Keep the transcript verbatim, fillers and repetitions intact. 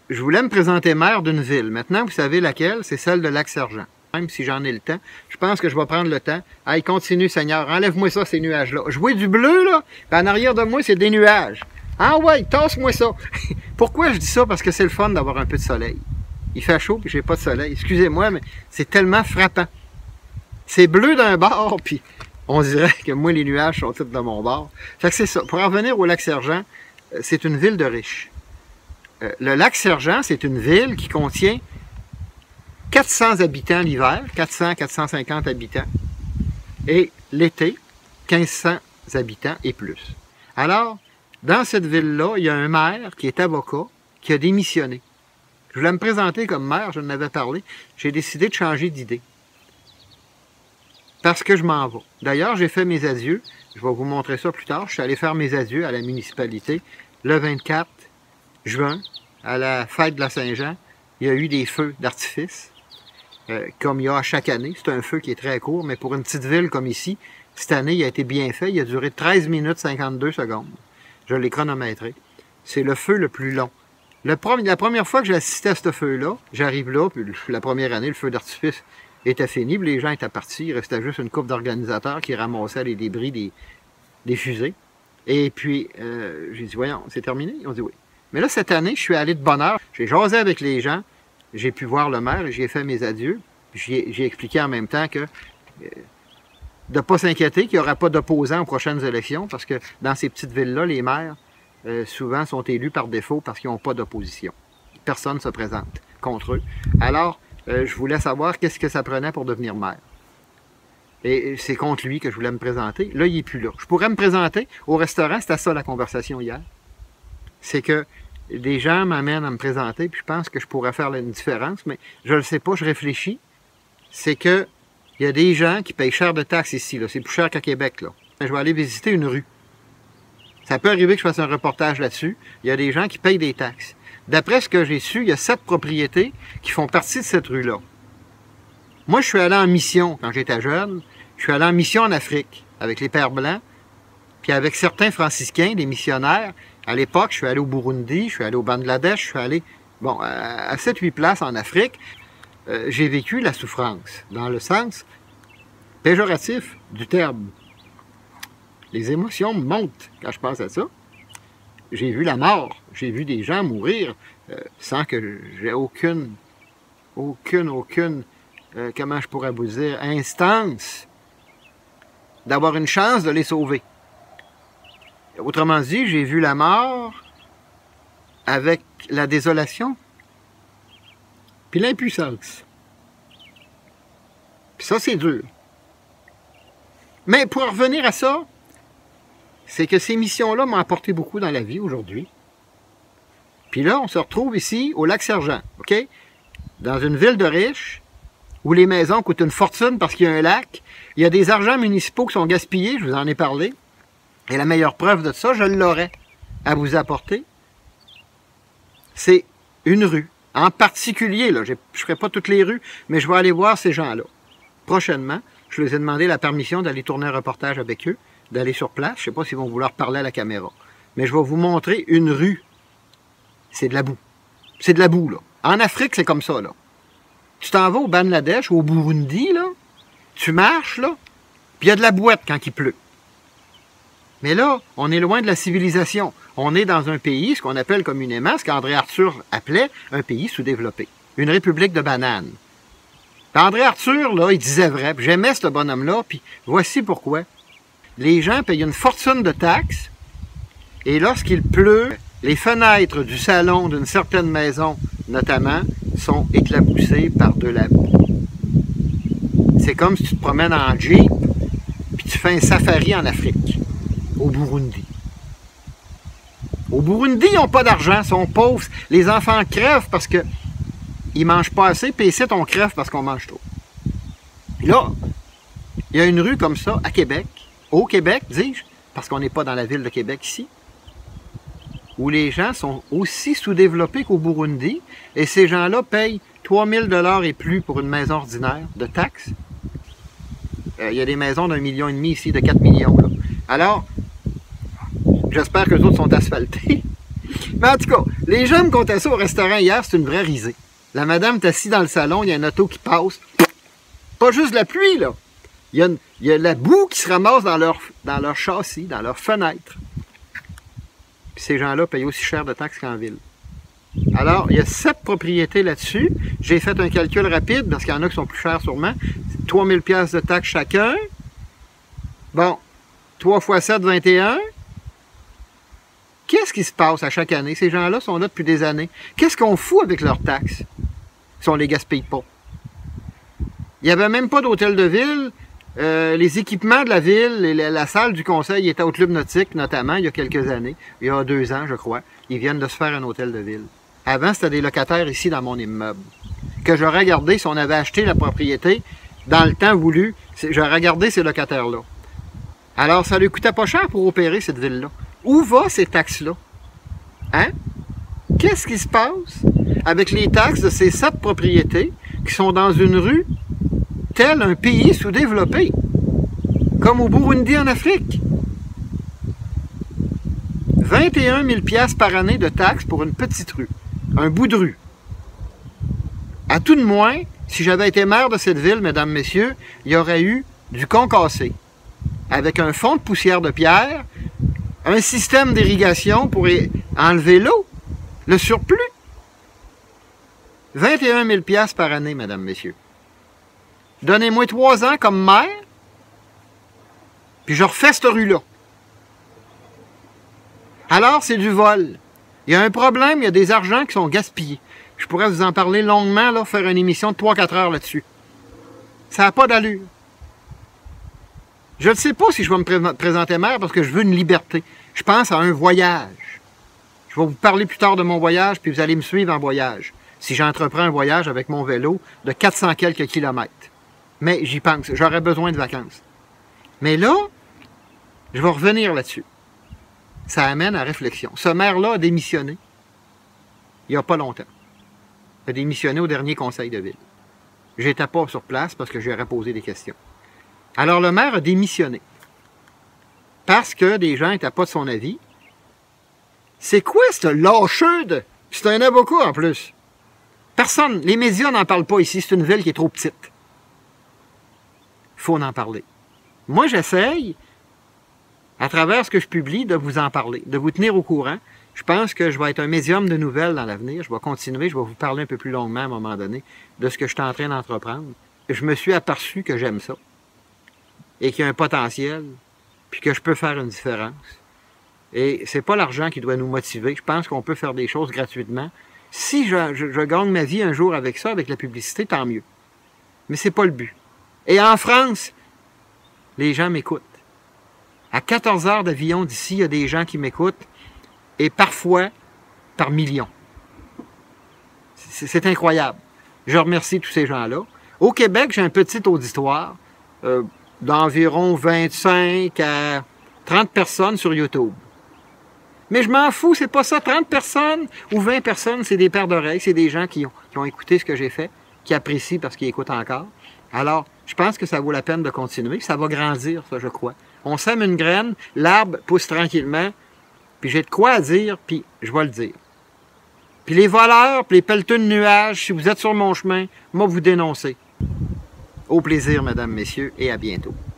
je voulais me présenter maire d'une ville. Maintenant, vous savez laquelle? C'est celle de Lac-Sergent. Même si j'en ai le temps, je pense que je vais prendre le temps. Allez, continue, Seigneur. Enlève-moi ça, ces nuages-là. Je vois du bleu, là. Puis en arrière de moi, c'est des nuages. Ah ouais, tasse-moi ça. Pourquoi je dis ça? Parce que c'est le fun d'avoir un peu de soleil. Il fait chaud, puis j'ai pas de soleil. Excusez-moi, mais c'est tellement frappant. C'est bleu d'un bord, puis on dirait que moi, les nuages sont tous de mon bord. Fait que c'est ça. Pour en revenir au Lac-Sergent, c'est une ville de riches. Euh, le Lac-Sergent, c'est une ville qui contient quatre cents habitants l'hiver, quatre cents à quatre cent cinquante habitants, et l'été, mille cinq cents habitants et plus. Alors, dans cette ville-là, il y a un maire qui est avocat, qui a démissionné. Je voulais me présenter comme maire, je en avais parlé, j'ai décidé de changer d'idée. Parce que je m'en vais. D'ailleurs, j'ai fait mes adieux, je vais vous montrer ça plus tard, je suis allé faire mes adieux à la municipalité le vingt-quatre juin, à la fête de la Saint-Jean. Il y a eu des feux d'artifice. Euh, comme il y a à chaque année. C'est un feu qui est très court, mais pour une petite ville comme ici, cette année, il a été bien fait. Il a duré treize minutes cinquante-deux secondes. Je l'ai chronométré. C'est le feu le plus long. Le premier, la première fois que j'ai assisté à ce feu-là, j'arrive là, puis la première année, le feu d'artifice était fini, puis les gens étaient partis. Il restait juste une couple d'organisateurs qui ramassaient les débris des, des fusées. Et puis, euh, j'ai dit, voyons, c'est terminé? Ils ont dit oui. Mais là, cette année, je suis allé de bonne heure. J'ai jasé avec les gens. J'ai pu voir le maire et j'ai fait mes adieux. J'ai expliqué en même temps que euh, de ne pas s'inquiéter qu'il n'y aura pas d'opposants aux prochaines élections parce que dans ces petites villes-là, les maires, euh, souvent, sont élus par défaut parce qu'ils n'ont pas d'opposition. Personne ne se présente contre eux. Alors, euh, je voulais savoir qu'est-ce que ça prenait pour devenir maire. Et c'est contre lui que je voulais me présenter. Là, il n'est plus là. Je pourrais me présenter au restaurant. C'était ça la conversation hier. C'est que des gens m'amènent à me présenter, puis je pense que je pourrais faire une différence, mais je ne le sais pas, je réfléchis. C'est que il y a des gens qui payent cher de taxes ici. C'est plus cher qu'à Québec. Là. Je vais aller visiter une rue. Ça peut arriver que je fasse un reportage là-dessus. Il y a des gens qui payent des taxes. D'après ce que j'ai su, il y a sept propriétés qui font partie de cette rue-là. Moi, je suis allé en mission quand j'étais jeune. Je suis allé en mission en Afrique avec les Pères Blancs, puis avec certains franciscains, des missionnaires. À l'époque, je suis allé au Burundi, je suis allé au Bangladesh, je suis allé bon, à sept huit places en Afrique. Euh, j'ai vécu la souffrance, dans le sens péjoratif du terme. Les émotions me montent quand je pense à ça. J'ai vu la mort, j'ai vu des gens mourir euh, sans que j'ai aucune, aucune, aucune, euh, comment je pourrais vous dire, instance d'avoir une chance de les sauver. Autrement dit, j'ai vu la mort avec la désolation puis l'impuissance. Puis ça, c'est dur. Mais pour revenir à ça, c'est que ces missions-là m'ont apporté beaucoup dans la vie aujourd'hui. Puis là, on se retrouve ici au Lac-Sergent, OK? Dans une ville de riches, où les maisons coûtent une fortune parce qu'il y a un lac. Il y a des argents municipaux qui sont gaspillés, je vous en ai parlé. Et la meilleure preuve de ça, je l'aurais à vous apporter. C'est une rue. En particulier, là, je ne ferai pas toutes les rues, mais je vais aller voir ces gens-là. Prochainement, je les ai demandé la permission d'aller tourner un reportage avec eux, d'aller sur place. Je ne sais pas s'ils vont vouloir parler à la caméra. Mais je vais vous montrer une rue. C'est de la boue. C'est de la boue, là. En Afrique, c'est comme ça, là. Tu t'en vas au Bangladesh, au Burundi, là. Tu marches, là. Puis il y a de la bouette quand il pleut. Mais là, on est loin de la civilisation. On est dans un pays, ce qu'on appelle communément, ce qu'André Arthur appelait un pays sous-développé. Une république de bananes. Puis André Arthur, là, il disait vrai. J'aimais ce bonhomme-là, puis voici pourquoi. Les gens payent une fortune de taxes, et lorsqu'il pleut, les fenêtres du salon d'une certaine maison, notamment, sont éclaboussées par de la boue. C'est comme si tu te promènes en Jeep, puis tu fais un safari en Afrique. Au Burundi. Au Burundi, ils n'ont pas d'argent, ils sont pauvres. Les enfants crèvent parce qu'ils ne mangent pas assez, puis ici, on crève parce qu'on mange trop. Puis là, il y a une rue comme ça à Québec, au Québec, dis-je, parce qu'on n'est pas dans la ville de Québec ici, où les gens sont aussi sous-développés qu'au Burundi, et ces gens-là payent trois mille dollars et plus pour une maison ordinaire de taxes. Euh, il y a des maisons d'un million et demi ici, de quatre millions. Là. Alors, j'espère que les autres sont asphaltés. Mais en tout cas, les gens me contaient ça au restaurant hier, c'est une vraie risée. La madame est assise dans le salon, il y a une auto qui passe. Pas juste la pluie, là. Il y a, une, il y a la boue qui se ramasse dans leur, dans leur châssis, dans leurs fenêtres. Puis ces gens-là payent aussi cher de taxes qu'en ville. Alors, il y a sept propriétés là-dessus. J'ai fait un calcul rapide, parce qu'il y en a qui sont plus chers sûrement. trois mille dollars de taxes chacun. Bon, trois fois sept, vingt et un. Qu'est-ce qui se passe à chaque année? Ces gens-là sont là depuis des années. Qu'est-ce qu'on fout avec leurs taxes si on les gaspille pas? Il n'y avait même pas d'hôtel de ville. Euh, les équipements de la ville, et la, la salle du conseil était au club nautique, notamment, il y a quelques années. Il y a deux ans, je crois. Ils viennent de se faire un hôtel de ville. Avant, c'était des locataires ici dans mon immeuble. Que j'aurais gardé si on avait acheté la propriété dans le temps voulu. J'aurais gardé ces locataires-là. Alors, ça lui coûtait pas cher pour opérer cette ville-là. Où va ces taxes-là? Hein? Qu'est-ce qui se passe avec les taxes de ces sept propriétés qui sont dans une rue tel un pays sous-développé, comme au Burundi en Afrique? vingt et un mille dollars par année de taxes pour une petite rue, un bout de rue. À tout de moins, si j'avais été maire de cette ville, mesdames, messieurs, il y aurait eu du concassé, avec un fond de poussière de pierre, un système d'irrigation pour enlever l'eau, le surplus. vingt et un mille dollars par année, mesdames, messieurs. Donnez-moi trois ans comme maire, puis je refais cette rue-là. Alors, c'est du vol. Il y a un problème, il y a des argents qui sont gaspillés. Je pourrais vous en parler longuement, là, faire une émission de trois à quatre heures là-dessus. Ça n'a pas d'allure. Je ne sais pas si je vais me pré présenter maire parce que je veux une liberté. Je pense à un voyage. Je vais vous parler plus tard de mon voyage, puis vous allez me suivre en voyage. Si j'entreprends un voyage avec mon vélo de quatre cents quelques kilomètres. Mais j'y pense, j'aurais besoin de vacances. Mais là, je vais revenir là-dessus. Ça amène à réflexion. Ce maire-là a démissionné il n'y a pas longtemps. Il a démissionné au dernier conseil de ville. J'étais pas sur place parce que j'aurais posé des questions. Alors le maire a démissionné. Parce que des gens n'étaient pas de son avis. C'est quoi ce lâcheux de... C'est un avocat en plus. Personne, les médias n'en parlent pas ici, c'est une ville qui est trop petite. Il faut en parler. Moi, j'essaye, à travers ce que je publie, de vous en parler, de vous tenir au courant. Je pense que je vais être un médium de nouvelles dans l'avenir. Je vais continuer, je vais vous parler un peu plus longuement à un moment donné de ce que je suis en train d'entreprendre. Je me suis aperçu que j'aime ça et qu'il y a un potentiel, puis que je peux faire une différence. Et c'est pas l'argent qui doit nous motiver. Je pense qu'on peut faire des choses gratuitement. Si je, je, je gagne ma vie un jour avec ça, avec la publicité, tant mieux. Mais c'est pas le but. Et en France, les gens m'écoutent. À quatorze heures d'avion d'ici, il y a des gens qui m'écoutent, et parfois par millions. C'est incroyable. Je remercie tous ces gens-là. Au Québec, j'ai un petit auditoire euh, d'environ vingt-cinq à trente personnes sur YouTube. Mais je m'en fous, c'est pas ça. trente personnes ou vingt personnes, c'est des paires d'oreilles, c'est des gens qui ont, qui ont écouté ce que j'ai fait, qui apprécient parce qu'ils écoutent encore. Alors, je pense que ça vaut la peine de continuer. Ça va grandir, ça, je crois. On sème une graine, l'arbre pousse tranquillement, puis j'ai de quoi à dire, puis je vais le dire. Puis les voleurs, puis les pelleteux de nuages, si vous êtes sur mon chemin, moi vous dénoncer. Au plaisir, mesdames, messieurs, et à bientôt.